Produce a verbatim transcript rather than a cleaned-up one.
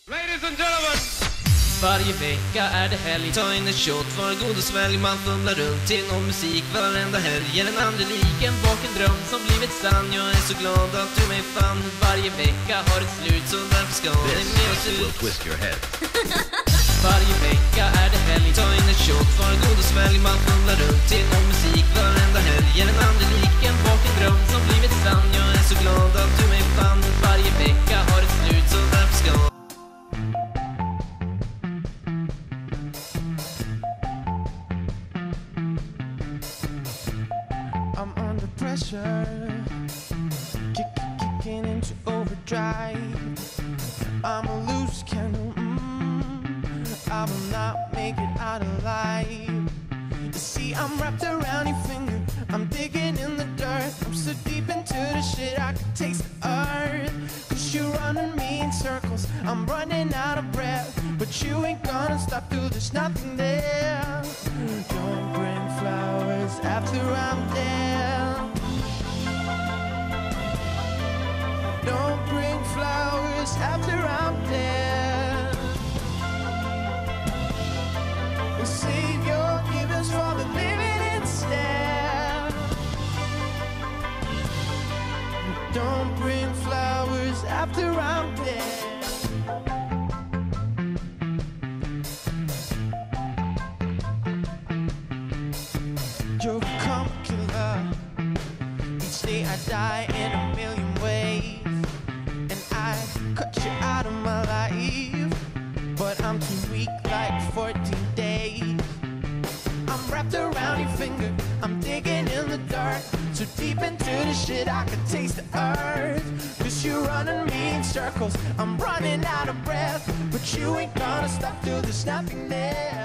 Ladies and gentlemen! Varje vecka är det helg, ta in en shot, var god och svälj. Man fumlar runt till någon musik varenda helg. Är en andelik, en vaken dröm som blivit sann. Jag är så glad att du mig fann. Varje vecka har ett slut, så därför ska det med oss ut. Twist your head. Varje vecka är det helg, ta in en shot, var god och svälj. Man fumlar runt till någon musik varenda helg. Är en andelik, en vaken dröm som blivit sann. Jag är så glad att du mig fann. Varje vecka har ett slut, så därför ska I'm under pressure, kick, kicking into overdrive. I'm a loose cannon, mm, I will not make it out alive. You see, I'm wrapped around your finger, I'm digging in the dirt. I'm so deep into the shit, I can taste the earth. Cause you're running me in circles, I'm running out of breath. But you ain't gonna stop till there's nothing there. Don't bring flowers after I'm dead. Don't bring flowers after I'm dead. Save your givens for the living instead. Don't bring flowers after I'm dead. You're a come killer. Each day I die in a million ways, and I cut you out of my life, but I'm too weak like fourteen days. I'm wrapped around your finger, I'm digging in the dark, so deep into the shit I can taste the earth. Cause you're running me in circles, I'm running out of breath, but you ain't gonna stop till there's nothing there.